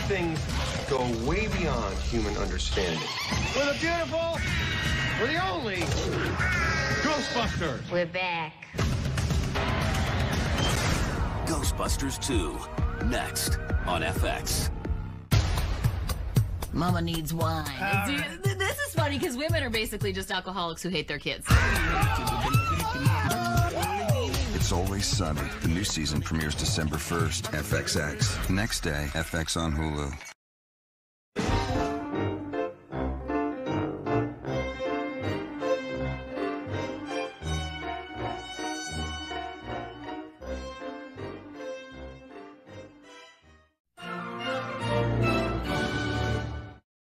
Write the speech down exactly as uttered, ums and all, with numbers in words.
things go way beyond human understanding. We're the beautiful, we're the only Ghostbusters. We're back. Ghostbusters two, next on F X. Mama needs wine. See, th- this is funny because women are basically just alcoholics who hate their kids. It's Always Sunny. The new season premieres December first. F X X. Next day, F X on Hulu.